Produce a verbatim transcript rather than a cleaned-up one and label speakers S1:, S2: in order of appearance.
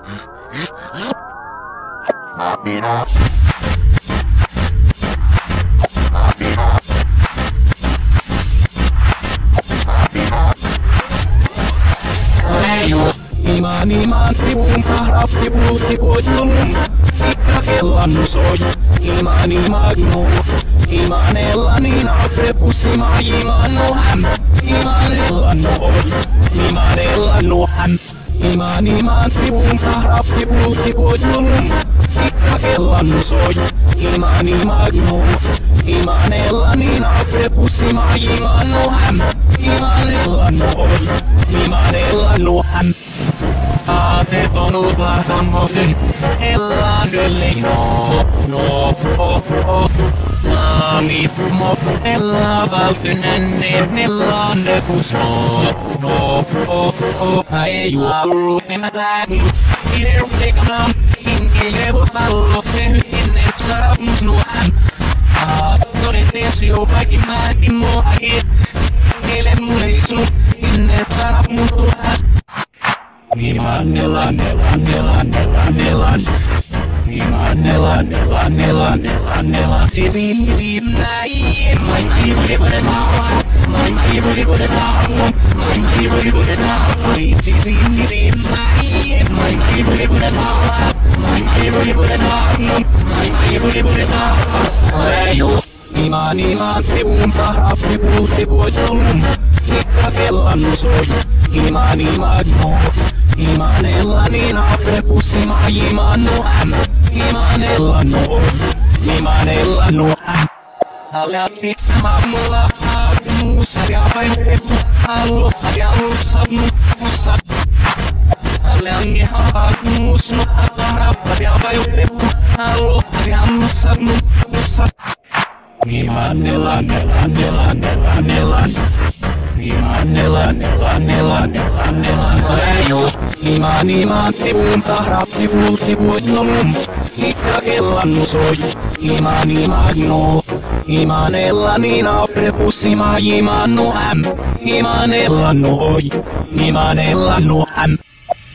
S1: Iman iman tibung harap tibu tibu jum ikakelan soy iman imagno iman elanina prepusima iman noham iman elano iman elano ham iman iman tibung harap tibu tibu jum ikakelan soy iman imagno iman elanina prepusima iman noham iman elano iman elano ham Ate tonut lahtammosin, ellan yllino, no, oh, oh, Naamit mo, ella valtynen, ellan ne kusmo, no, oh, oh, Ai jualu, emätään, irvekam, hinkilevo tallo, se hytin, epsarapnus nuohan, Todetes jo kaikki mäkin moahi, ele muisu, hinne epsarapnus tuohas, Iman nelan nelan nelan nelan nelan Iman nelan nelan nelan nelan nelan Sisin sisin nai Mai mai boleh boleh tahu Mai mai boleh boleh tahu Mai mai boleh boleh tahu Sisin sisin nai Mai mai boleh boleh tahu Mai mai boleh boleh tahu Mai mai boleh boleh tahu Ayo Iman iman tibun harap tibu tibu jum Ikakelan soy Iman iman mo Iman elanina prepusima iman noham Iman elano Iman elano Alati sama mula Aku siapa yang pepu Halo yang usapmu Usap Alangi aku Semua harap Siapa yang pepu Halo yang usapmu Usap Iman elan elan elan elan elan Iman elan elan elan elan elan Ayo Iman iman tibun harap tibu tibu jum Ikakelan soy Iman imagno Iman elanina prepusima iman noham Iman elano Iman elano ham